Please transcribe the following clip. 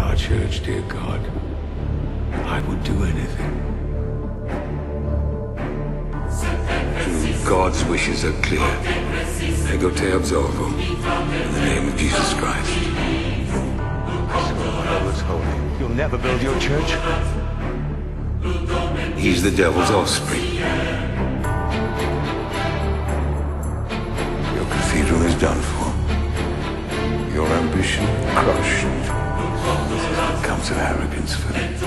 our church, dear God, I would do anything. And God's wishes are clear. Ego te absolvo, in the name of Jesus Christ. I swear by all that's holy, you'll never build your church. He's the devil's offspring. Your cathedral is done for. Your ambition crushed. Comes of arrogance for them.